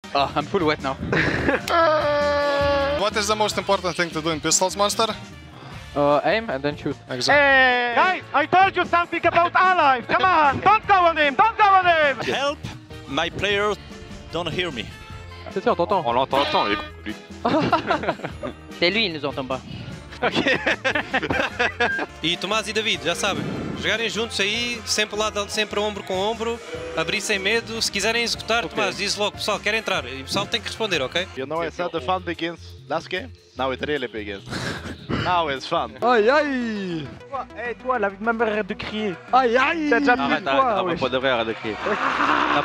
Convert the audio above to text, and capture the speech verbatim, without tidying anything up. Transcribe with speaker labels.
Speaker 1: Oh, I'm full wet now.
Speaker 2: What is the most important thing to do in pistols, Monster?
Speaker 1: Uh, aim and then shoot.
Speaker 2: Exactly.
Speaker 3: Hey! Guys, I told you something about Alive! Come on! Don't go on him! Don't go on him!
Speaker 4: Help! My players don't hear me.
Speaker 1: C'est sûr, t'entends.
Speaker 5: On l'entend, entend, lui.
Speaker 6: C'est lui, il nous entend pas.
Speaker 7: Ok. E Tomás e David, já sabem, jogarem juntos aí, sempre lado, sempre ombro com ombro, abrir sem medo. Se quiserem executar, okay. Tomás, diz logo, pessoal, quer entrar. E o pessoal tem que responder, ok?
Speaker 8: You know, I said the fun begins last game. Now it really begins. Now it's fun.
Speaker 3: Aïe aïe. Eh hey, toi, la vie de ma mère, arrête de crier. Aïe aïe. T'as déjà plus
Speaker 5: arrête,
Speaker 3: quoi,
Speaker 5: arrête, pas de vrai, arrête de crier.